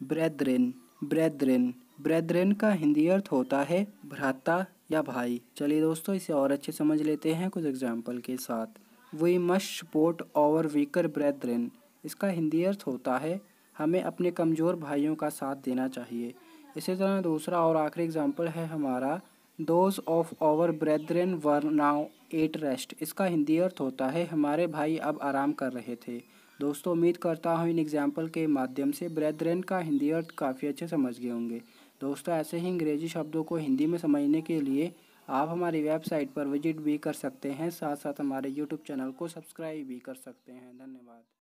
ब्रेदरिन। ब्रेदरिन ब्रेदरिन का हिंदी अर्थ होता है भ्राता या भाई। चलिए दोस्तों, इसे और अच्छे समझ लेते हैं कुछ एग्जाम्पल के साथ। We must support our weaker brethren. इसका हिंदी अर्थ होता है हमें अपने कमज़ोर भाइयों का साथ देना चाहिए। इसी तरह दूसरा और आखिरी एग्जाम्पल है हमारा, those of our brethren were now at rest. इसका हिंदी अर्थ होता है हमारे भाई अब आराम कर रहे थे। दोस्तों, उम्मीद करता हूँ इन एग्जाम्पल के माध्यम से ब्रेदरिन का हिंदी अर्थ काफ़ी अच्छे समझ गए होंगे। दोस्तों, ऐसे ही अंग्रेजी शब्दों को हिंदी में समझने के लिए आप हमारी वेबसाइट पर विजिट भी कर सकते हैं, साथ साथ हमारे यूट्यूब चैनल को सब्सक्राइब भी कर सकते हैं। धन्यवाद।